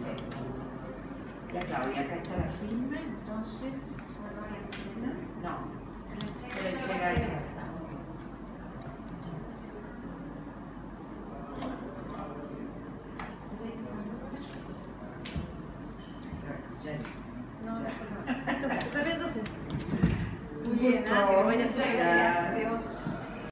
Perfecto. La Claudia, acá está la firma, entonces... No, se lo entrega ella. No, está bien, entonces. Muy bien, que vaya a ser.